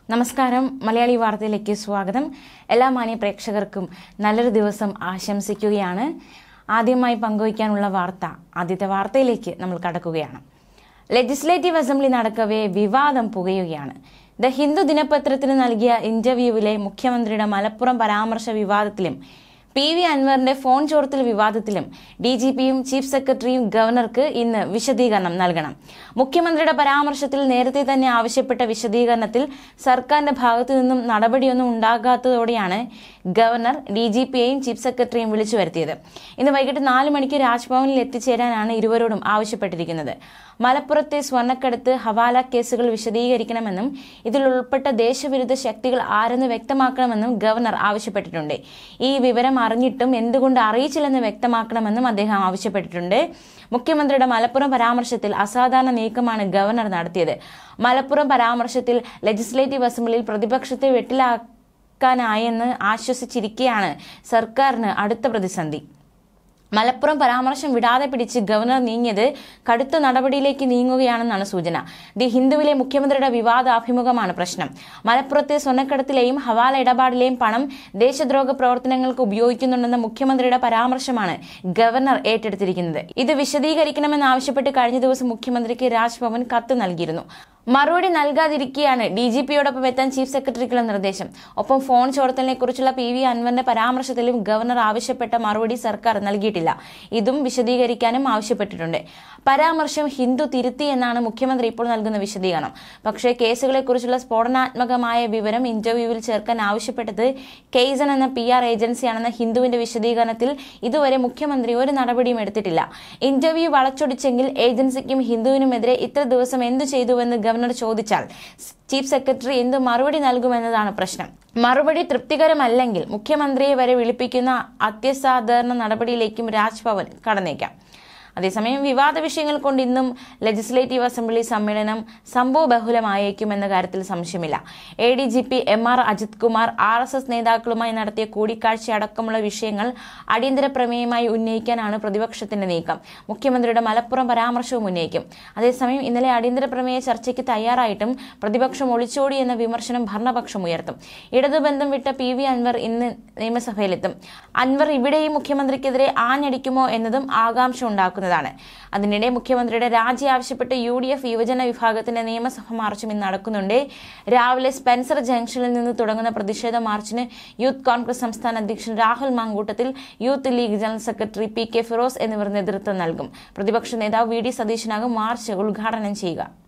നമസ്കാരം മലയാളി വാർത്തയിലേക്ക് സ്വാഗതം. എല്ലാ മാന്യ പ്രേക്ഷകർക്കും നല്ലൊരു ദിവസം ആശംസിക്കുകയാണ്. ആദ്യമായി പങ്കുവയ്ക്കാനുള്ള ആദ്യത്തെ വാർത്തയിലേക്ക് നമ്മൾ കടക്കുകയാണ്. ലെജിസ്ലേറ്റീവ് അസംബ്ലി നടക്കവേ വിവാദം പുകയുകയാണ്. ദ ഹിന്ദു ദിനപത്രത്തിന് നൽകിയ ഇന്റർവ്യൂവിലെ മുഖ്യമന്ത്രിയുടെ മലപ്പുറം പരാമർശ വിവാദത്തിലും PV അൻവറിന്റെ ഫോൺ ചോർത്തൽ വിവാദത്തിലും DGPയും ചീഫ് സെക്രട്ടറിയും ഗവർണർക്ക് ഇന്ന് വിശദീകരണം നൽകണം. മുഖ്യമന്ത്രിയുടെ പരാമർശത്തിൽ നേരത്തെ തന്നെ ആവശ്യപ്പെട്ട വിശദീകരണത്തിൽ സർക്കാരിന്റെ ഭാഗത്തു നിന്നും നടപടിയൊന്നും ഉണ്ടാകാത്തതോടെയാണ് ഗവർണർ DGPയെയും ചീഫ് സെക്രട്ടറിയും വിളിച്ചു വരുത്തിയത്. ഇന്ന് വൈകിട്ട് 4 മണിക്ക് രാജ്ഭവനിൽ എത്തിച്ചേരാനാണ് ഇരുവരോടും ആവശ്യപ്പെട്ടിരിക്കുന്നത്. മലപ്പുറത്തെ സ്വർണ്ണക്കടത്ത് ഹവാല കേസുകൾ വിശദീകരിക്കണമെന്നും ഇതിൽ ഉൾപ്പെട്ട ദേശവിരുദ്ധ ശക്തികൾ ആരെന്ന് വ്യക്തമാക്കണമെന്നും ഗവർണർ ആവശ്യപ്പെട്ടിട്ടുണ്ട്. ഈ വിവരം അറിഞ്ഞിട്ടും എന്തുകൊണ്ട് അറിയിച്ചില്ലെന്ന് വ്യക്തമാക്കണമെന്നും അദ്ദേഹം ആവശ്യപ്പെട്ടിട്ടുണ്ട്. മുഖ്യമന്ത്രിയുടെ മലപ്പുറം പരാമർശത്തിൽ അസാധാരണ നീക്കമാണ് ഗവർണർ നടത്തിയത്. മലപ്പുറം പരാമർശത്തിൽ ലെജിസ്ലേറ്റീവ് അസംബ്ലിയിൽ പ്രതിപക്ഷത്തെ വെട്ടിലാക്കാനായെന്ന് ആശ്വസിച്ചിരിക്കെയാണ് സർക്കാരിന് അടുത്ത പ്രതിസന്ധി. മലപ്പുറം പരാമർശം വിടാതെ പിടിച്ച് ഗവർണർ നീങ്ങിയത് കടുത്ത നടപടിയിലേക്ക് നീങ്ങുകയാണെന്നാണ് സൂചന. ദി ഹിന്ദുവിലെ മുഖ്യമന്ത്രിയുടെ വിവാദാഭിമുഖമാണ് പ്രശ്നം. മലപ്പുറത്തെ സ്വർണ്ണക്കടത്തിലെയും ഹവാല ഇടപാടിലെയും പണം ദേശദ്രോഹ പ്രവർത്തനങ്ങൾക്ക് ഉപയോഗിക്കുന്നുണ്ടെന്ന മുഖ്യമന്ത്രിയുടെ പരാമർശമാണ് ഗവർണർ ഏറ്റെടുത്തിരിക്കുന്നത്. ഇത് വിശദീകരിക്കണമെന്നാവശ്യപ്പെട്ട് കഴിഞ്ഞ ദിവസം മുഖ്യമന്ത്രിക്ക് രാജ്ഭവൻ കത്ത് നൽകിയിരുന്നു. മറുപടി നൽകാതിരിക്കെയാണ് DGPയോടൊപ്പം എത്താൻ ചീഫ് സെക്രട്ടറിക്കുള്ള നിർദ്ദേശം. ഒപ്പം ഫോൺ ചോർത്തലിനെ കുറിച്ചുള്ള PV അൻവറിന്റെ പരാമർശത്തിലും ഗവർണർ ആവശ്യപ്പെട്ട മറുപടി സർക്കാർ നൽകിയിട്ടില്ല. ഇതും വിശദീകരിക്കാനും ആവശ്യപ്പെട്ടിട്ടുണ്ട്. പരാമർശം ഹിന്ദു തിരുത്തി എന്നാണ് മുഖ്യമന്ത്രി ഇപ്പോൾ നൽകുന്ന വിശദീകരണം. പക്ഷേ കേസുകളെക്കുറിച്ചുള്ള സ്ഫോടനാത്മകമായ വിവരം ഇന്റർവ്യൂവിൽ ചേർക്കാൻ ആവശ്യപ്പെട്ടത് കെയ്സൺ എന്ന PR ഏജൻസിയാണെന്ന ഹിന്ദുവിന്റെ വിശദീകരണത്തിൽ ഇതുവരെ മുഖ്യമന്ത്രി ഒരു നടപടിയും എടുത്തിട്ടില്ല. ഇന്റർവ്യൂ വളച്ചൊടിച്ചെങ്കിൽ ഏജൻസിക്കും ഹിന്ദുവിനുമെതിരെ ഇത്ര ദിവസം എന്തു ചെയ്തുവെന്ന് ഗവർണർ ചോദിച്ചാൽ ചീഫ് സെക്രട്ടറി എന്ത് മറുപടി നൽകുമെന്നതാണ് പ്രശ്നം. മറുപടി തൃപ്തികരമല്ലെങ്കിൽ മുഖ്യമന്ത്രിയെ വരെ വിളിപ്പിക്കുന്ന അത്യസാധാരണ നടപടിയിലേക്കും രാജ്ഭവൻ കടന്നേക്കാം. അതേസമയം വിവാദ വിഷയങ്ങൾ കൊണ്ട് ഇന്നും ലെജിസ്ലേറ്റീവ് അസംബ്ലി സമ്മേളനം സംഭവബഹുലമായേക്കുമെന്ന കാര്യത്തിൽ സംശയമില്ല. ADGP MR Ajith Kumar RSS നേതാക്കളുമായി നടത്തിയ കൂടിക്കാഴ്ച അടക്കമുള്ള വിഷയങ്ങൾ അടിയന്തര പ്രമേയമായി ഉന്നയിക്കാനാണ് പ്രതിപക്ഷത്തിന്റെ നീക്കം. മുഖ്യമന്ത്രിയുടെ മലപ്പുറം പരാമർശവും ഉന്നയിക്കും. അതേസമയം ഇന്നലെ അടിയന്തര പ്രമേയ ചർച്ചയ്ക്ക് തയ്യാറായിട്ടും പ്രതിപക്ഷം ഒളിച്ചോടി എന്ന വിമർശനം ഭരണപക്ഷം ഉയർത്തും. ഇടതുബന്ധം വിട്ട PV അൻവർ ഇന്ന് നിയമസഭയിലെത്തും. അൻവർ ഇവിടെയും മുഖ്യമന്ത്രിക്കെതിരെ ആഞ്ഞടിക്കുമോ എന്നതും ആകാംക്ഷ ഉണ്ടാക്കുന്നു. അതിനിടെ മുഖ്യമന്ത്രിയുടെ രാജി ആവശ്യപ്പെട്ട് UDF യുവജന വിഭാഗത്തിന്റെ നിയമസഭ മാർച്ചും ഇന്ന് നടക്കുന്നുണ്ട്. രാവിലെ സ്പെൻസർ ജംഗ്ഷനിൽ നിന്ന് തുടങ്ങുന്ന പ്രതിഷേധ മാർച്ചിന് യൂത്ത് കോൺഗ്രസ് സംസ്ഥാന അധ്യക്ഷൻ Rahul Mankoottathil, youth league general secretary PK Firoz എന്നിവർ നേതൃത്വം നൽകും. പ്രതിപക്ഷ നേതാവ് VD സതീശനാകും മാർച്ച് ഉദ്ഘാടനം ചെയ്യുക.